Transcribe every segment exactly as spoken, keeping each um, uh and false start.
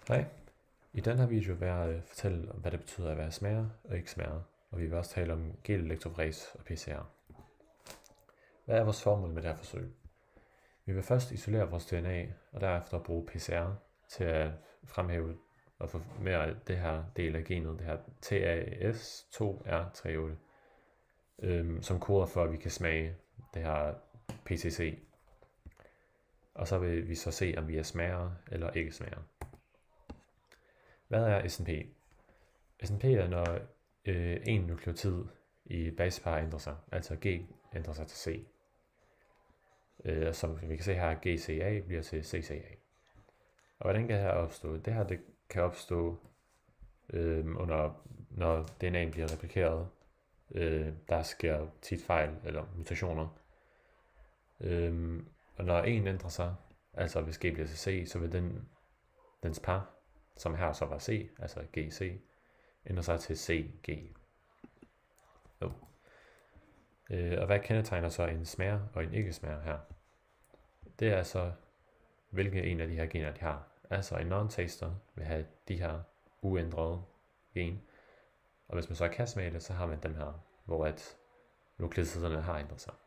Hej. I den her video vil jeg øh, fortælle om, hvad det betyder at være smager og ikke smager, og vi vil også tale om gel-elektrofræs og P C R. Hvad er vores formål med det her forsøg? Vi vil først isolere vores D N A, og derefter bruge P C R til at fremhæve og få mere af det her del af genet, det her T A S to R tre otte, øhm, som koder for, at vi kan smage det her P T C. Og så vil vi så se, om vi er smager eller ikke smager. Hvad er S N P? S N P er, når øh, en nukleotid i basepar ændrer sig, altså G ændrer sig til C. Øh, som vi kan se her, G C A bliver til C C A. Og hvordan kan det her opstå? Det her det kan opstå, øh, under, når D N A'en bliver replikeret. Øh, der sker tit fejl eller mutationer. Øh, og når en ændrer sig, altså hvis G bliver til C, så vil den, dens par, som her så var C, altså G C, ændrer sig til C G. Oh. Øh, og hvad kendetegner så en smager og en ikke smager her? Det er så, hvilke en af de her gener de har. Altså en non-taster vil have de her uændrede gen, og hvis man så kan smage det, så har man dem her, hvor at nukleotiderne har ændret sig.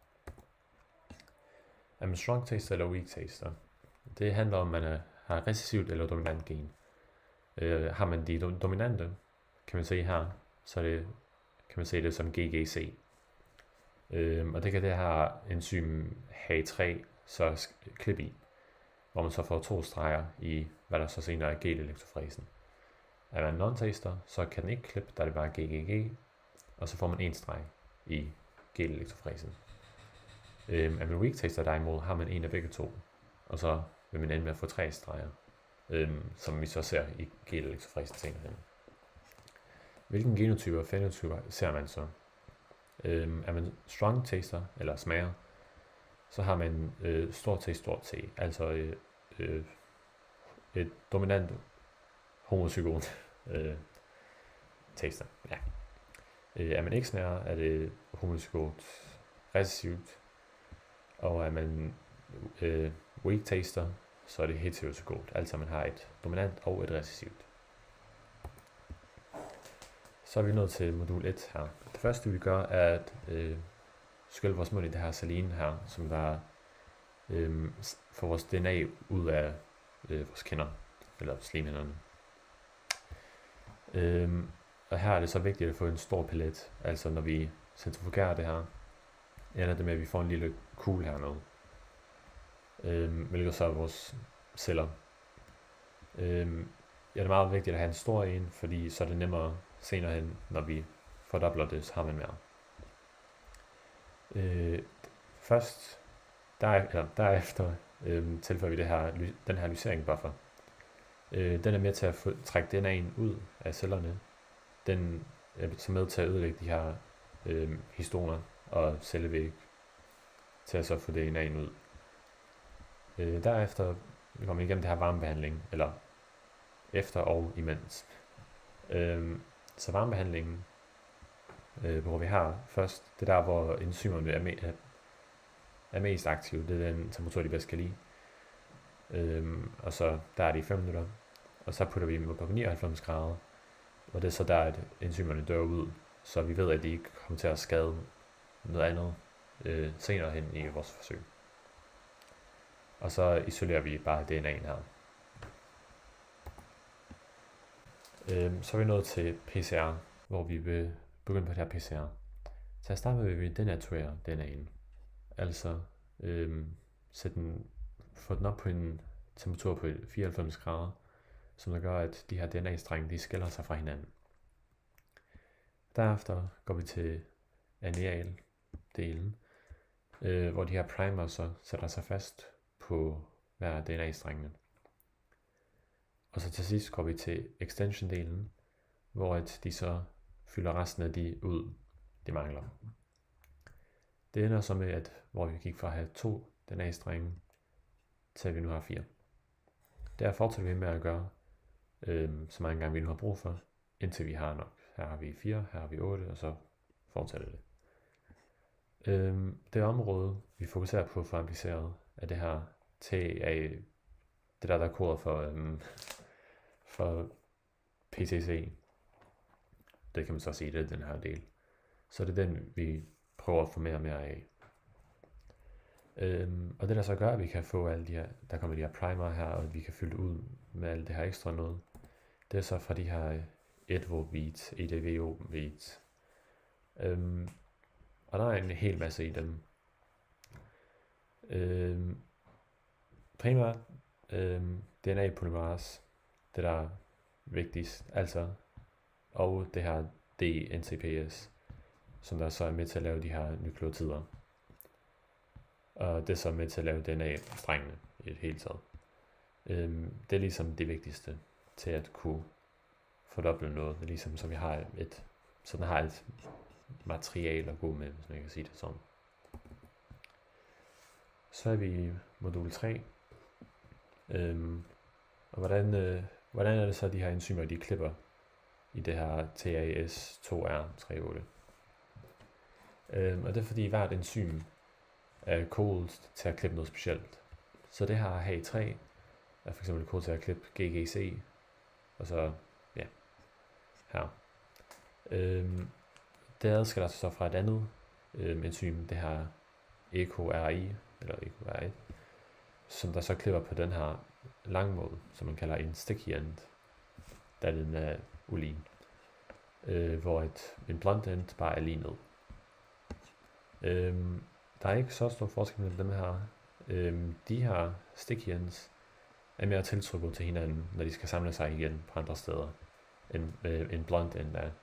Er man strong taster eller weak taster? Det handler om, at man er, har recessivt eller dominant gen. Øh, har man de dominante, kan man se her, så det, kan man se det som G G C. Øh, og det kan det her enzym H tre så klippe i, hvor man så får to streger i, hvad der så senere er gel-elektrofræsen. Er man non-taster, så kan den ikke klippe, der er det bare G G G, og så får man en streg i gel-elektrofræsen. Øh, er man weak taster derimod, har man en af begge to, og så vil man ende med at få tre streger, øh, som vi så ser i gel-elektrofræsen senere hen. Hvilken genotyper og fænotyper ser man så? Øh, er man strong taster eller smager, så har man øh, stor T, stor T, altså øh, øh, et dominant homozygot øh, taster. Ja. Øh, er man ikke smager, er det homozygot recessivt, og er man øh, weak taster, så er det heterozygot, altså man har et dominant og et recessivt. Så er vi nået til modul et her. Det første vi gør er at øh, skylle vores mund i det her saline her, som der øh, får vores D N A ud af øh, vores kinder, eller slimhinderne. Øh, og her er det så vigtigt at få en stor pellet, altså når vi centrifugerer det her, ender det med at vi får en lille kugle hernede, øh, hvilket så er vores celler. Øh, ja, det er meget vigtigt at have en stor en, fordi så er det nemmere senere hen, når vi fordobler det, så har man mere. Øh, først, der, eller derefter, øh, tilføjer vi det her, den her lyseringbuffer. Øh, den er med til at få, trække D N A'en ud af cellerne. Den er så med til at ødelægge de her øh, histoner og cellevæg, til at så få D N A'en ud. Øh, derefter kommer vi igennem det her varmebehandling, eller efter og imens. Øh, så varmebehandlingen, øh, hvor vi har først, det der, hvor enzymerne er, me- er mest aktive, det er den temperatur, de bedst kan lide. Øh, og så der er det i fem minutter, og så putter vi dem på nioghalvfems grader, og det er så der, at enzymerne dør ud, så vi ved, at de ikke kommer til at skade noget andet øh, senere hen i vores forsøg. Og så isolerer vi bare D N A'en her. Øhm, så er vi nået til P C R, hvor vi vil begynde på det her P C R. Til at starte med vil vi denaturere D N A'en. Altså øhm, sætte den, få den op på en temperatur på fireoghalvfems grader, som der gør, at de her D N A-strenge de skiller sig fra hinanden. Derefter går vi til aneal-delen, øh, hvor de her primers så sætter sig fast på hver D N A-strengene. Og så til sidst går vi til extension-delen, hvor at de så fylder resten af de ud, de mangler. Det ender så med, at hvor vi gik fra at have to D N A-strenge, til at vi nu har fire. Der fortsætter vi med at gøre, øh, så mange gange vi nu har brug for, indtil vi har nok. Her har vi fire, her har vi otte, og så fortsætter det. Øh, det område, vi fokuserer på for appliceret, er det her T A, det der, der er kodet for, øh, for P T C, det kan man så sige, det er den her del. Så det er den, vi prøver at få mere og mere af. Øhm, og det der så gør, at vi kan få alle de her, der kommer de her primer her, og vi kan fylde ud med alt det her ekstra noget, det er så fra de her et volt beads, E D V open beads. Øhm, og der er en hel masse i dem. Øhm, primært øhm, D N A polymerase, det der er vigtigst, altså, og det her D N C P S, som der så er med til at lave de her nukleotider. Og det er så med til at lave D N A-strengene i det hele taget. Øhm, det er ligesom det vigtigste til at kunne fordoble noget. Det er ligesom, så vi har et, så den har et materiale at gå med, hvis man kan sige det sådan. Så er vi i modul tre. Øhm, og hvordan, øh, hvordan er det så, de her enzymer, de klipper i det her T A S to R tre otte? Øhm, og det er fordi hvert enzym er kodet til at klippe noget specielt. Så det her H A tre er for eksempel kodet til at klippe G G C, og så, ja, her. Øhm, det adskiller sig så fra et andet øhm, enzym, det her E K R I, eller E K R I, som der så klipper på den her langmåde, som man kalder en sticky end, da den er ulin, øh, hvor et, en blunt end bare er lige ned. Øhm, der er ikke så stor forskel mellem dem her. Øhm, de her sticky ends er mere tiltrykket til hinanden, når de skal samle sig igen på andre steder, end øh, en blunt end er.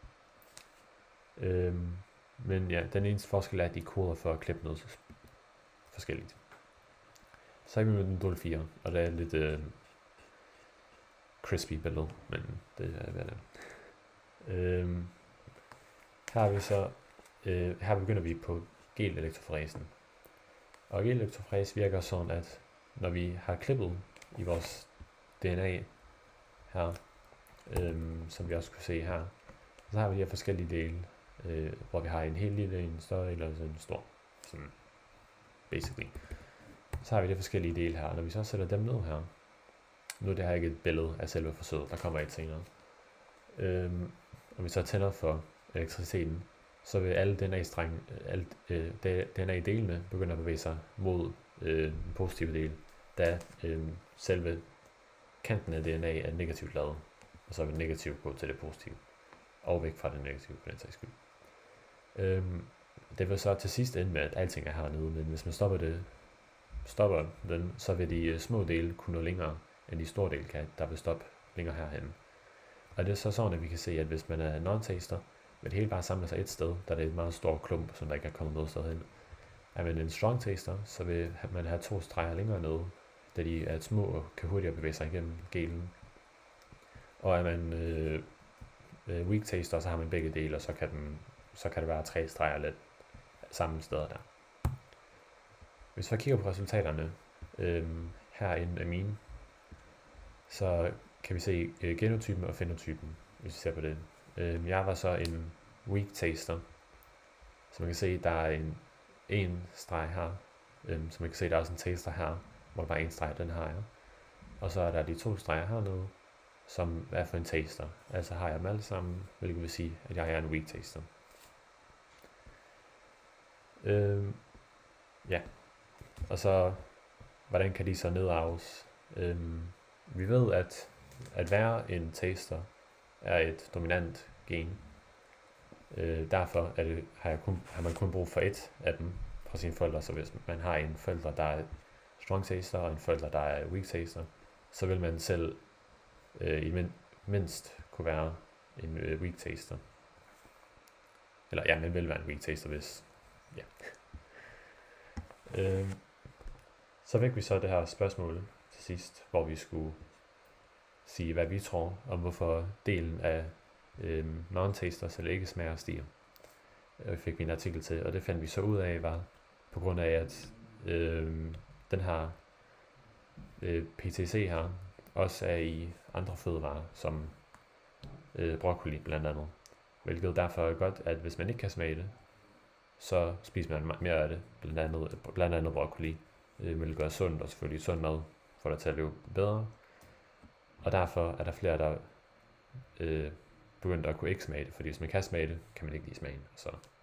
Øhm, men ja, den eneste forskel er, at de koder for at klippe noget forskelligt. Så er vi med modul fire, og det er lidt øh, crispy billede, men det er hvad det er. Øhm, her er vi så, øh, her begynder vi på gel-elektroforesen. Og gel-elektroforese virker sådan, at når vi har klippet i vores D N A her, øhm, som vi også kunne se her, så har vi de her forskellige dele, øh, hvor vi har en helt lille, en større del og en stor, sådan basically. Så har vi de forskellige dele her, og når vi så sætter dem ned her, nu er det her ikke et billede af selve forsøget, der kommer et senere, øhm, og vi så tænder for elektriciteten, så vil alle D N A-strenge, alle øh, D N A-delene begynde at bevæge sig mod øh, den positive del, da øh, selve kanten af D N A er negativt ladet, og så vil negativt gå til det positive, og væk fra det negative på den sags skyld. Øhm, det vil så til sidst ende med, at alting er hernede, men hvis man stopper det, stopper den, så vil de små dele kunne nå længere, end de store dele kan, der vil stoppe længere herhen. Og det er så sådan, at vi kan se, at hvis man er non-taster, vil det hele bare samle sig et sted, da det er et meget stort klump, som der ikke er kommet noget sted hen. Er man en strong taster, så vil man have to streger længere nede, da de er små og kan hurtigere bevæge sig igennem gelen. Og er man øh, øh, weak taster, så har man begge dele, og så kan, den, så kan det være tre streger lidt samme steder der. Hvis vi kigger på resultaterne øh, her i amin, så kan vi se øh, genotypen og fenotypen, hvis vi ser på det. Øh, jeg var så en weak taster, så man kan se, der er en en streg her, øh, så man kan se, der er også en taster her, hvor der bare er en streg, den har jeg. Og så er der de to streger hernede, som er for en taster. Altså har jeg dem alle sammen, hvilket vil sige, at jeg er en weak taster. Øh, ja, og så, hvordan kan de så nedarves? Øh, vi ved, at at være en taster er et dominant gen. Øh, derfor er det, har, jeg kun, har man kun brug for et af dem fra sine forældre. Så hvis man har en forælder, der er strong taster, og en forælder, der er weak taster, så vil man selv øh, i min, mindst kunne være en øh, weak taster. Eller ja, man vil være en weak taster, hvis... Ja. øh, så fik vi så det her spørgsmål til sidst, hvor vi skulle sige, hvad vi tror om, hvorfor delen af øh, non-tasters eller ikke smager stiger. Det fik vi en artikel til, og det fandt vi så ud af, var på grund af, at øh, den her øh, P T C her også er i andre fødevarer, som øh, broccoli blandt andet. Hvilket derfor er godt, at hvis man ikke kan smage det, så spiser man mere af det, blandt andet, blandt andet broccoli, øh, hvilket er sundt, og selvfølgelig sund mad, for dig til at leve bedre. Og derfor er der flere, der øh, begyndt at kunne ikke smage det, fordi hvis man kan smage det, kan man ikke lide smagen. Så